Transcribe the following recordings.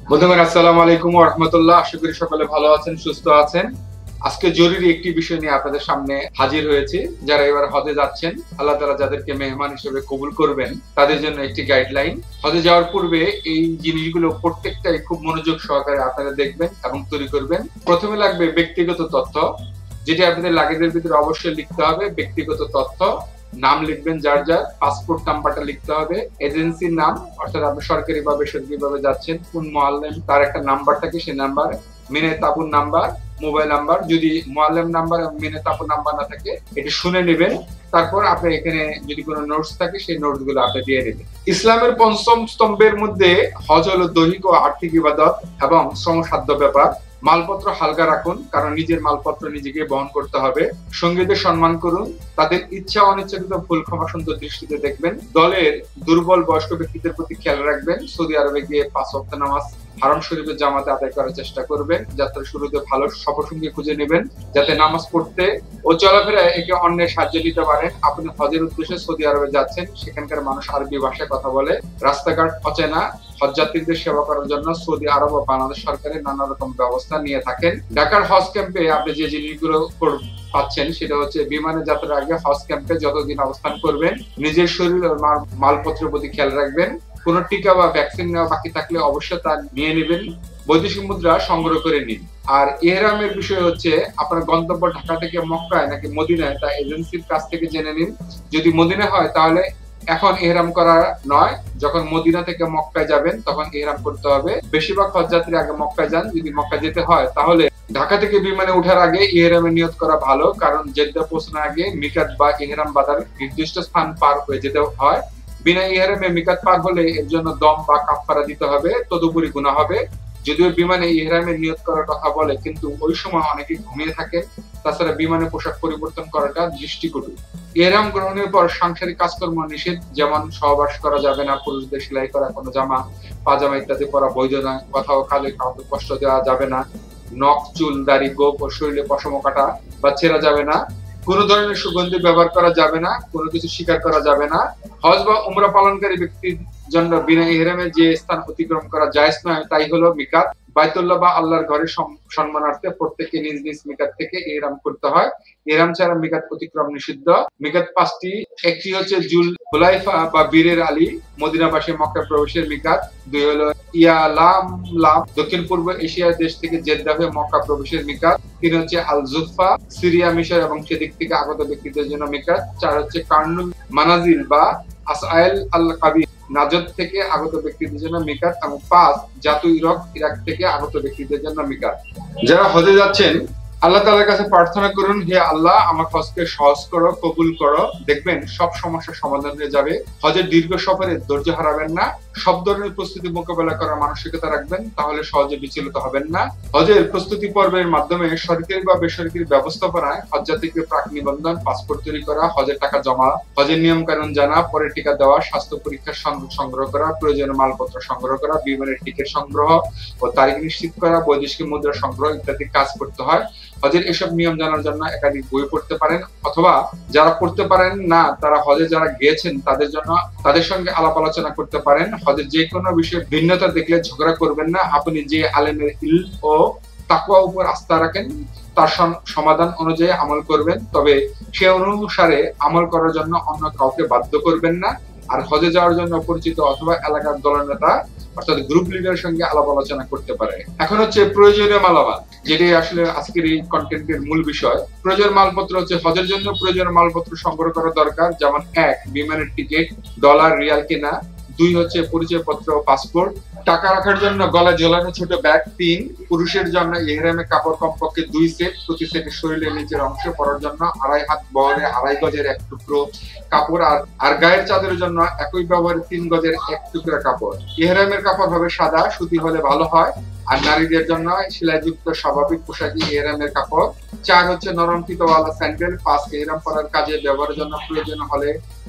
বন্ধুগণ, আসসালামু আলাইকুম ওয়া রাহমাতুল্লাহ। আশা করি সকলে ভালো আছেন, সুস্থ আছেন। আজকে জরুরি একটি বিষয় নিয়ে আপনাদের সামনে হাজির হয়েছি। যারা এবার হজে যাচ্ছেন, আল্লাহ তাআলা যাদেরকে মেহমান হিসেবে কবুল করবেন তাদের জন্য একটি গাইডলাইন। হজে যাওয়ার পূর্বে এই জিনিসগুলো প্রত্যেকটাই খুব মনোযোগ সহকারে আপনারা দেখবেন এবং তৈরি করবেন। প্রথমে লাগবে ব্যক্তিগত তথ্য, যেটি আপনাদের লাগেজের ভিতরে অবশ্যই লিখতে হবে। ব্যক্তিগত তথ্য, নাম লিখবেন যার যার, পাসপোর্ট নাম্বারটা লিখতে হবে, এজেন্সির নাম অর্থাৎ আপনি সরকারি বা বেসরকারি ভাবে যাচ্ছেন, কোন মুআল্লিম তার একটা নাম্বার থাকে, সেই নাম্বার, মিনে তাবুর নাম্বার, মোবাইল নাম্বার। যদি মুআল্লিম নাম্বার এবং মিনে তাবুর নাম্বার না থাকে এটি শুনে নেবেন। তারপর আপনি এখানে যদি কোনো নোটস থাকে সেই নোটস গুলো আপনি দিয়ে নেবেন। ইসলামের পঞ্চম স্তম্ভের মধ্যে হজ হলো দৈহিক ও আর্থিক ইবাদত এবং শ্রমসাধ্য ব্যাপার। মালপত্র হালকা রাখুন, কারণ নিজের মালপত্র নিজেকে বহন করতে হবে। সঙ্গীদের সম্মান করুন, তাদের ইচ্ছা অনিচ্ছাকৃত ভুল ক্ষমা সুন্দর দৃষ্টিতে দেখবেন। দলের দুর্বল বয়স্ক ব্যক্তিদের প্রতি খেয়াল রাখবেন। সৌদি আরবে গিয়ে 5 ওয়াক্ত নামাজ হারাম শরীফের জামাতে আদায় করার চেষ্টা করবেন। যাত্রার শুরুতে ভালো সফরসঙ্গী খুঁজে নেবেন, যাতে নামাজ পড়তে ও চলাফেরায় একে অন্যের সাহায্য দিতে পারেন। আপনি হজের উদ্দেশ্যে সৌদি আরবে যাচ্ছেন, সেখানকার মানুষ আরবি ভাষায় কথা বলে, রাস্তাঘাট অচেনা। হজযাত্রীদের সেবা করার জন্য সৌদি আরব ও বাংলাদেশ সরকারের নানা রকম ব্যবস্থা নিয়ে থাকেন। ঢাকার হজ ক্যাম্পে আপনি যে জিনিসগুলো পাচ্ছেন সেটা হচ্ছে বিমানে যাত্রার আগে হজ ক্যাম্পে যতদিন অবস্থান করবেন নিজের শরীর ও মালপত্রের প্রতি খেয়াল রাখবেন। কোন টিকা বা ভ্যাকসিন নেওয়া বাকি থাকলে অবশ্যই তা নিয়ে নেবেন। বৈদেশিক মুদ্রা সংগ্রহ করে নিন। আর ইহরামের বিষয় হচ্ছে আপনার গন্তব্য ঢাকা থেকে মক্কায় নাকি মদিনায়, তা এজেন্সির কাছ থেকে জেনে নিন। যদি মদিনা হয় তাহলে এখন ইহরাম করা নয়, যখন মদিনা থেকে মক্কায় যাবেন তখন ইহরাম করতে হবে। বেশিরভাগ হজযাত্রী আগে মক্কায় যান। যদি মক্কা যেতে হয় তাহলে ঢাকা থেকে বিমানে ওঠার আগে ইহরামের নিয়ত করা ভালো, কারণ জেদ্দা পৌঁছানোর আগে মিকাত বা ইহরাম বাঁধার নির্দিষ্ট স্থান পার হয়ে যেতে হয়। বিনা ইহরামে মিকাত পার হলে এর জন্য দম বা কাফফারা দিতে হবে, তদুপরি গুনাহ হবে। যদিও বিমানে ইহরামের নিয়ত করার কথা বলে, কিন্তু ওই সময় অনেকে ঘুমিয়ে থাকে। তাছাড়া বিমানে পোশাক পরিবর্তন করাটা দৃষ্টিকটু। ইহরাম গ্রহণের পর সাংসারিক কাজকর্ম নিষেধ, যেমন সহবাস করা যাবে না, পুরুষদের সেলাই করা কোনো জামা পাজামা ইত্যাদি পরা বৈধ নয়, কোথাও কাজে কাউকে কষ্ট দেওয়া যাবে না, নখ চুল দাড়ি গোপ ও শরীরে পশম কাটা বা ছেঁড়া যাবে না, কোন ধরনের সুগন্ধি ব্যবহার করা যাবে না, কোনো কিছু স্বীকার করা যাবে না। হজ বা উমরা পালনকারী ব্যক্তির জন্য বিনা ইহরামে যে স্থান অতিক্রম করা জায়েজ নয় তাই হলো মিকাত। বাইতুল্লাহ বা আল্লাহর ঘরের সম্মানার্থে প্রত্যেকে নিজ নিজ মিকাত থেকে ইহরাম করতে হয়। ইহরাম ছাড়া মিকাত অতিক্রম নিষিদ্ধ। মিকাত 5টি। একটি হচ্ছে জুল হুলাইফা বা বীরের আলী, মদিনাবাসী মক্কা প্রবেশের মিকাত। 2 হলো ইয়ালামলাম, দক্ষিণ পূর্ব এশিয়ার দেশ থেকে জেদ্দা হয়ে মক্কা প্রবেশের মিকাত। 3 হচ্ছে আল জুফা, সিরিয়া মিশর এবং সেদিক থেকে আগত ব্যক্তিদের জন্য মিকাত। 4 হচ্ছে কার্নুল মানাজিল বা আসআইল আল কাবির, নাজদ থেকে আগত ব্যক্তিদের জন্য মিকাত। এবং 5 জাতু ইরাক থেকে আগত ব্যক্তিদের জন্য মিকাত। যারা হজে যাচ্ছেন আল্লাহ তাআলার কাছে প্রার্থনা করুন, হে আল্লাহ আমার হজকে সহজ করো, কবুল করো। দেখবেন সব সমস্যার সমাধান হয়ে যাবে। হজের দীর্ঘ সফরে ধৈর্য হারাবেন না, সব ধরনের প্রস্তুতি মোকাবেলা করার মানসিকতা রাখবেন, তাহলে সহজে বিচলিত হবেন না। হজের প্রস্তুতি পর্বের মাধ্যমে সরকারি বা বেসরকারি ব্যবস্থাপনায় হজযাত্রীকে প্রাক নিবন্ধন, পাসপোর্ট তৈরি করা, হজের টাকা জমা, হজের নিয়ম কানুন জানা, পরে টিকা দেওয়া, স্বাস্থ্য পরীক্ষার সংগ্রহ করা, প্রয়োজনীয় মালপত্র সংগ্রহ করা, বিমানের টিকিট সংগ্রহ ও তারিখ নিশ্চিত করা, বৈদেশিক মুদ্রা সংগ্রহ ইত্যাদি কাজ করতে হয়। হজের এসব নিয়ম জানার জন্য একাধিক বই পড়তে পারেন, অথবা যারা পড়তে পারেন না তারা হজে যারা গিয়েছেন তাদের সঙ্গে আলাপ আলোচনা করতে পারেন। হজের যে কোনো বিষয়ে ভিন্নতা দেখলে ঝগড়া করবেন না। আপনি যে আলেমের ইলম ও তাকওয়া উপর আস্থা রাখেন তার সমাধান অনুযায়ী আমল করবেন, তবে সে অনুসারে আমল করার জন্য অন্য কাউকে বাধ্য করবেন না। আর হজে যাওয়ার জন্য পরিচিত অথবা এলাকার দলনেতা অর্থাৎ গ্রুপ লিডারের সঙ্গে আলাপ আলোচনা করতে পারে। এখন হচ্ছে প্রয়োজনীয় মালামাল, যেটি আসলে আজকের এই কন্টেন্টের মূল বিষয়। প্রয়োজনীয় মালপত্র হচ্ছে হজের জন্য প্রয়োজনীয় মালপত্র সংগ্রহ করা দরকার, যেমন 1 বিমানের টিকিট, ডলার রিয়াল কেনা। 2 হচ্ছে পরিচয়পত্র ও পাসপোর্ট। টাকা রাখার জন্য গলায় ঝোলানো ছোট ব্যাগ। 3 পুরুষের জন্য ইহরামে কাপড় কমপক্ষে 2 সেট, প্রতি সেটের শরীরের নিচের অংশে পরার জন্য 2.5 হাত বহরে 2.5 গজের 1 টুকরো কাপড়। আর গায়ের চাদরের জন্য একই ব্যবহারে 3 গজের 1 টুকরা কাপড়। ইহরামের কাপড় হবে সাদা, সুতি হলে ভালো হয়। আর নারীদের জন্য সেলাইযুক্ত স্বাভাবিক পোশাকই ইহরামের কাপড়। 4 হচ্ছে নরম ফিতাওয়ালা স্যান্ডেল। 5 ইহরাম পরার কাজে ব্যবহারের জন্য প্রয়োজন হলে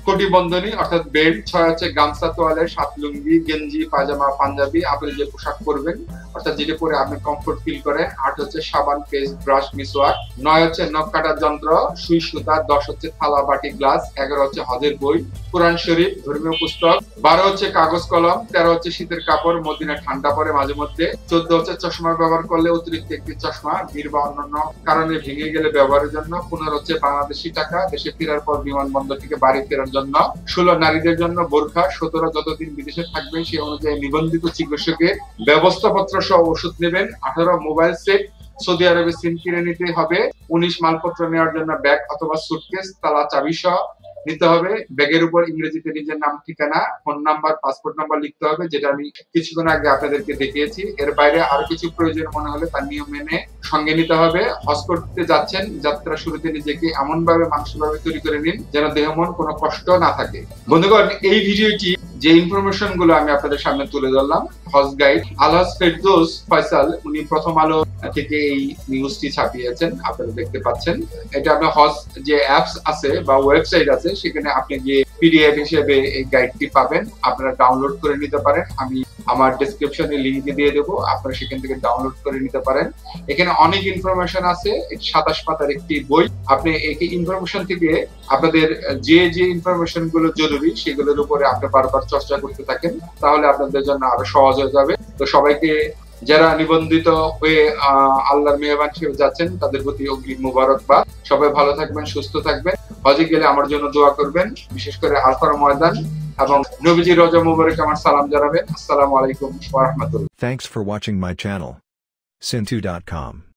কোটিবন্ধনী অর্থাৎ বেল্ট, 6 হচ্ছে গামছা, তোয়ালে, 7 লুঙ্গি, গেঞ্জি, পায়জামা, পাঞ্জাবি আপনি যে পোশাক পরবেন অর্থাৎ যেটা পরে আপনি কমফোর্ট ফিল করেন। 8 হচ্ছে সাবান, পেস্ট, ব্রাশ, মিসওয়াক। 9 হচ্ছে নখ কাটার যন্ত্র, সুই, সুতা। 10 হচ্ছে থালা, বাটি, গ্লাস। 11 হচ্ছে হজের বই, কোরআন শরীফ, ধর্মীয় পুস্তক। 12 হচ্ছে কাগজ কলম। 13 হচ্ছে শীতের কাপড়, মদিনা ঠান্ডা পড়ে মাঝে মধ্যে। 14 হচ্ছে চশমা ব্যবহার করলে অতিরিক্ত একটি চশমা ভিড় বা অন্যান্য কারণে ভেঙে গেলে ব্যবহারের জন্য। 15 হচ্ছে বাংলাদেশি টাকা, দেশে ফেরার পর বিমানবন্দর থেকে বাড়ি ফেরার জন্য। 16 নারীদের জন্য বোরখা। 17 যতদিন বিদেশে থাকবেন সেই অনুযায়ী নিবন্ধিত চিকিৎসকের ব্যবস্থাপত্র সহ ওষুধ নেবেন। 18 মোবাইল সেট, সৌদি আরবে সিম কিনে নিতে হবে। 19 মালপত্র নেওয়ার জন্য ব্যাগ অথবা সুটকেস, তালা, চাবি সহ নিতে হবে। ব্যাগের উপর ইংরেজিতে নিজের নাম, ঠিকানা, ফোন নাম্বার, পাসপোর্ট নাম্বার লিখতে হবে, যেটা আমি কিছুক্ষণ আগে আপনাদেরকে দেখিয়েছি। এর বাইরে আরো কিছু প্রয়োজন মনে হলে তার নিয়ম মেনে সঙ্গে নিতে হবে। হজ করতে যাচ্ছেন, যাত্রা শুরুতে নিজেকে এমন ভাবে মানসিকভাবে তৈরি করে নিন যেন দেহ মন কোনো কষ্ট না থাকে। বন্ধুগণ, এই ভিডিওটি যে ইনফরমেশন গুলো আমি আপনাদের সামনে তুলে ধরলাম, হজ গাইড আলহাজ ফেরদৌস ফয়সাল উনি প্রথম আলো থেকে এই নিউজটি ছাপিয়েছেন, আপনারা দেখতে পাচ্ছেন। এটা আপনার হজ যে অ্যাপস আছে বা ওয়েবসাইট আছে সেখানে আপনি যে পিডিএফ হিসেবে এই গাইডটি পাবেন, আপনারা ডাউনলোড করে নিতে পারেন। আমি আমার ডেসক্রিপশনে লিংক দিয়ে দেবো, আপনারা সেখান থেকে ডাউনলোড করে নিতে পারেন। এখানে অনেক ইনফরমেশন আছে, 27 পাতার একটি বই। আপনি এই ইনফরমেশন থেকে আপনাদের যে যে ইনফরমেশন গুলো জরুরি সেগুলোর উপরে আপনি বারবার চর্চা করতে থাকেন, তাহলে আপনাদের জন্য আরো সহজ হয়ে যাবে। তো সবাইকে, যারা নিবন্ধিত হয়ে আল্লাহর মেহরবান হিসেবে যাচ্ছেন, তাদের প্রতি অগ্রিম মুবারকবাদ। সবাই ভালো থাকবেন, সুস্থ থাকবেন। হজে গেলে আমার জন্য দোয়া করবেন, বিশেষ করে আরাফার ময়দান এবং নবীজির রওজা মুবারকে আমার সালাম জানাবেন। আসসালামু আলাইকুম ওয়া রাহমাতুল্লাহ। Thanks for watching my channel. Sintu.com